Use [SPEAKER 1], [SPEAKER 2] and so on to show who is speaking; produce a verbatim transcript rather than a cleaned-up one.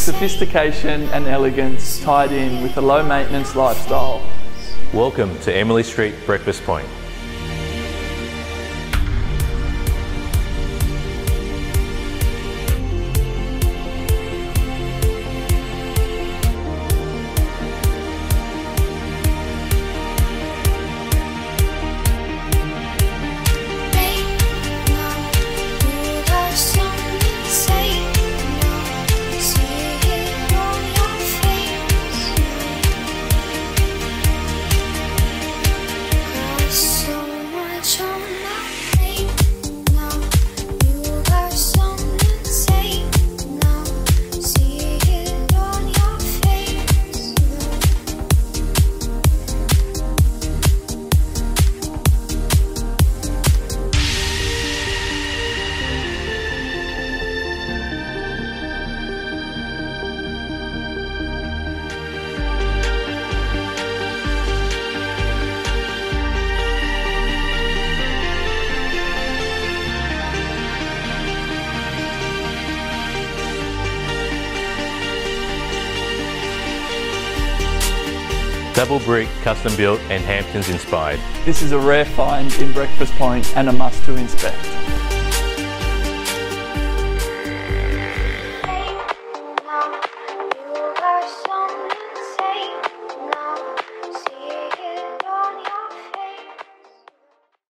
[SPEAKER 1] Sophistication and elegance tied in with a low maintenance lifestyle.
[SPEAKER 2] Welcome to Emily Street Breakfast Point. Double brick, custom built and Hamptons inspired.
[SPEAKER 1] This is a rare find in Breakfast Point and a must to inspect.